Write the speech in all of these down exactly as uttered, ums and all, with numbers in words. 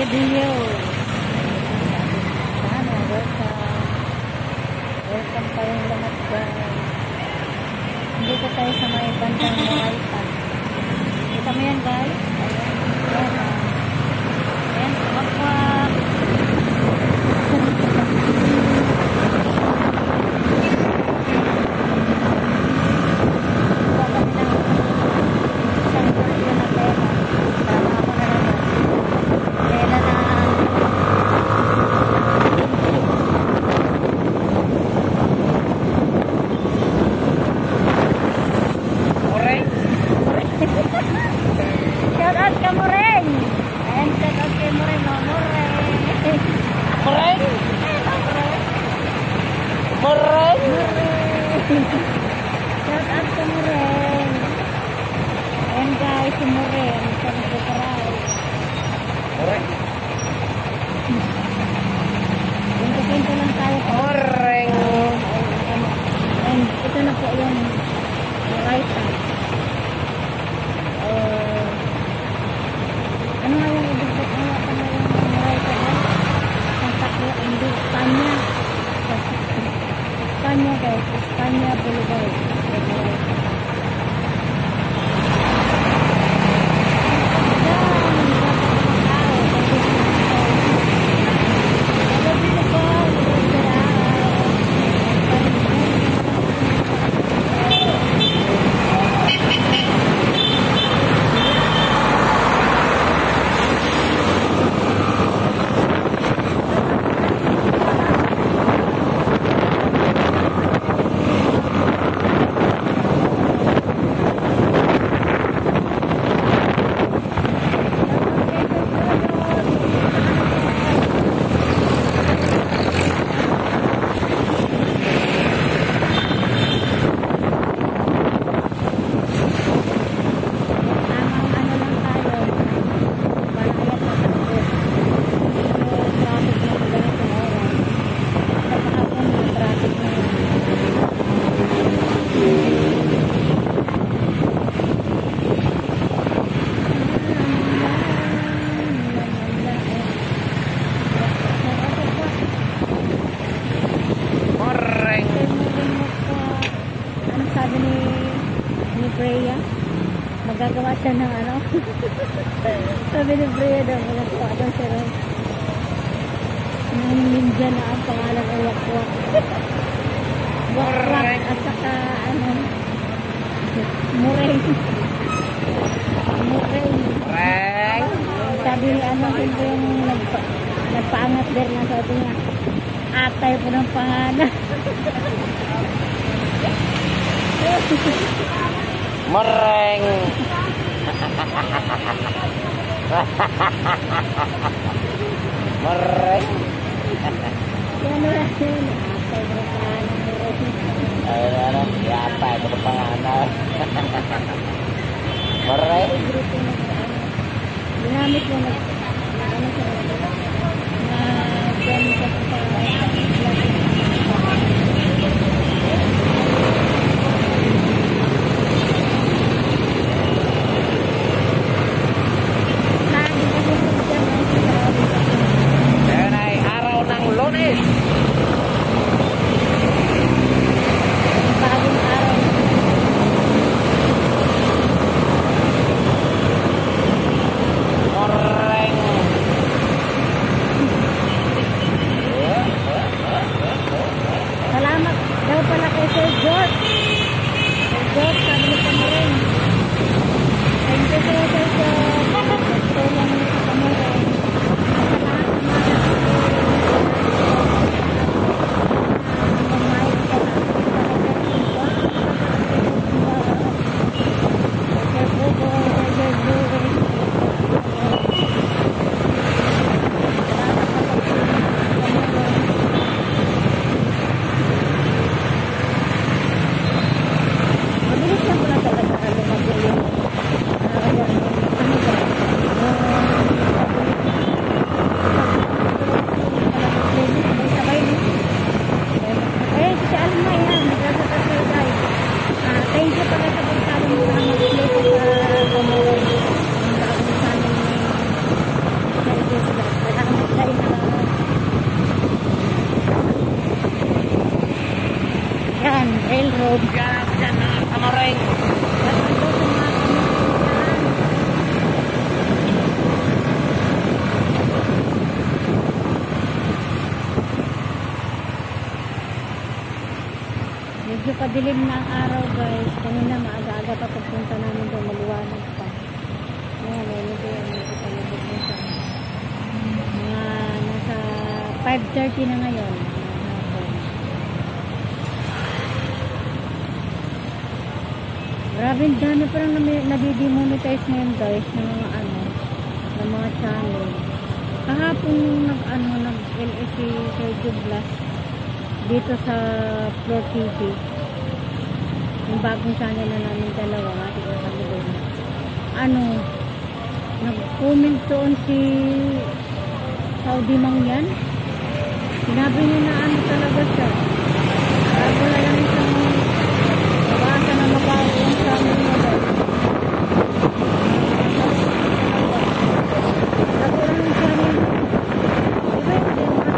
video. Sana, welcome. Welcome kayong lahat guys. Dito tayo sa may bandang Moraita. Kita mo yan guys? Ayan. Ayan. Ayan. Wakwak. Shout out ka Moreng. Ayan, shout out kay Moreng. O, Moreng. Moreng? Moreng? Shout out ka Moreng. Ayan guys, si Moreng. Sa nagkakaray. Moreng? Pinto-pinto lang tayo. Moreng. And ito na po yung Moraita. Uh, ano nga yung ibig sabihin ano nga yung Moraita na? Santa Cruz, hindi, Espanya. Espanya guys, Espanya Boulevard. Moraita. Magagawa siya ng ano sabi ni Brea daw magagawa daw siya ng ninja na ang pangalan ay Wakwak. Wakwak at saka ano Moreng Moreng Moreng. sabi ni ano hindi yung nagpa, nagpaangat din na sabi niya atay po ng pangalan. Moreng. Moreng. Yan na yun. Atay po ng pangalan. Ay, ano? Yata, ito ng pangalan. Moreng. Ginamit mo na ano siya na gamit sa pangalan. Yan ay araw ng Lunes. Bagong araw. Moreng. loob. Diyan ako dyan, mga kamareng. Medyo padilim na ang araw guys. Kanina maaga-aga pa pagpunta namin doon, maliwanag pa. Ngayon, may medyo yan, medyo palabog na siya. Mga nasa five thirty na ngayon. Grabe, dami parang nadidemonetize ngayon guys ng mga ano, ng mga channel. Kahapon nung nag ano, nag L S C Sergio Blas dito sa Floor T V. Yung bagong channel na namin dalawa, ating kami doon. Ano, nag-comment doon si Saudi Mangyan. Sinabi niya na ano talaga siya. Bago na lang isang nabasa na mabaho yung channel niya doon. Bago lang yung channel. Diba yung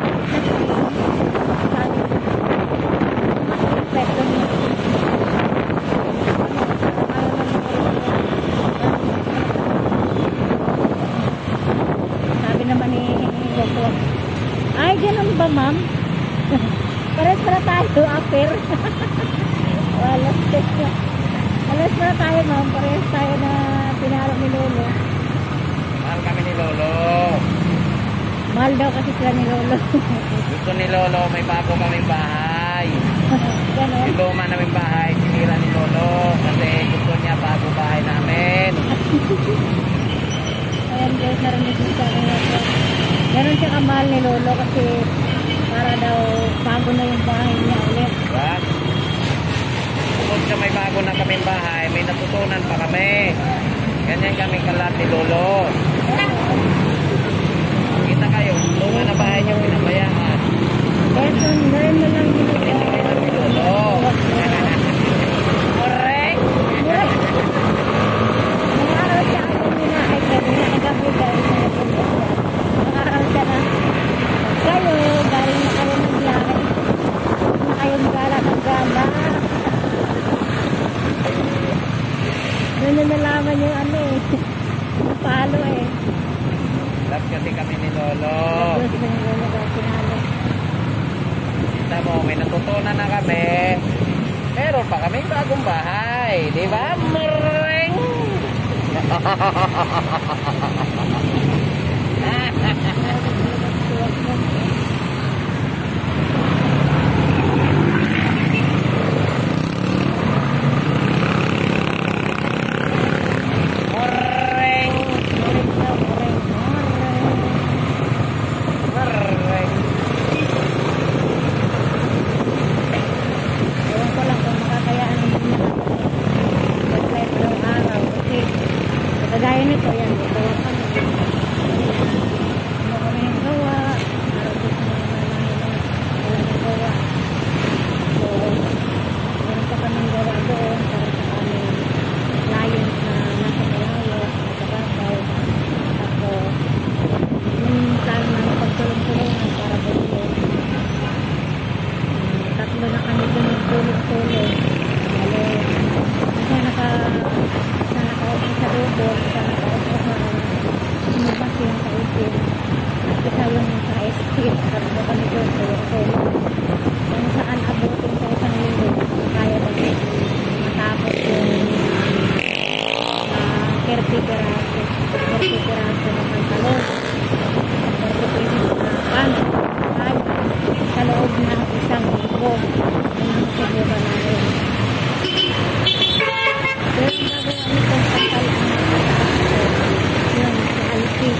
ay, ganun ba, ma'am? Pares para tayo, aper. Walas tayo. Walas para tayo, ma'am. Pares tayo na pinarap ni Lolo. Mahal kami ni Lolo. Mahal daw kasi sila ni Lolo. Gusto ni Lolo, may bago kaming bahay. Ganun? Yung luma naming bahay, sinira ni Lolo. Kasi gusto niya bago bahay namin. Ayan guys, narinig mo sa akin ako. Meron siya kamahal ni Lolo kasi para daw bago na yung bahay niya ulit. Diba? Kung siya may bago na kaming bahay, may natutunan pa kami. Ganyan kami kalat ni Lolo. Kita kayo, luma na bahay niya pinabayaan. Eto, meron na lang yung Kita ni Lolo. Correct! Nang-araw siya ako nila ay kanina nagabi guys. Nang-araw siya na kayo, galing na kayo ng lahat. Na kayong gala ng gala. Doon na nalaman yung ano eh. Napalo eh. Love kasi kami ni Lolo. Tapos yung Lolo guys, sinalo. Kita mo, may natutunan na kami. Meron pa kaming bagong bahay. Di ba? Mering! Ewan ko lang kung makakayaan hindi na mag-flight ng araw. Kasi kagaya nito, yan, gawa kami. Ano kami yung gawa. Araw dito na naman wala ng gawa. So, meron pa kami gawa doon para sa aming client na nasa Malayo, nasa Babaw. Tapos, yung plan na pagtulong-tulungan para doon. Tatlo na kami doon nagtulog-tulog. Lalo, isa naka, isa nakaupo sa robot, isa nakaupo sa sumabas yung kaipin. At isa yung sa escape. Tatlo kami doon tulog-tulog. Kung saan abutin sa isang linggo, kaya na matapos yung uh, thirty peraso. thirty peraso na pantalon. thirty pieces na pants. Ay, sa loob ng isang linggo. Yun ang siguro namin. Pero yung gagawin itong pantalan na mataas ko, yun, sa Alpi.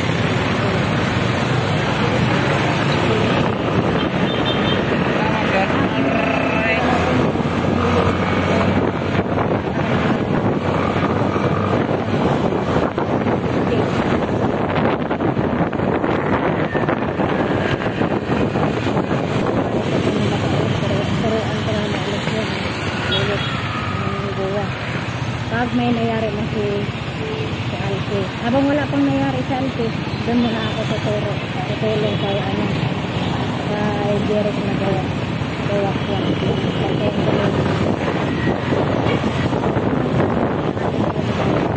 Pag may nangyari na si si Alpi. Habang wala pang nangyari si Alpi, doon muna ako tuturo. Tutulong kay ano, kay Derek na gawa. Kuwak-kuwak. Pagkain ko lang.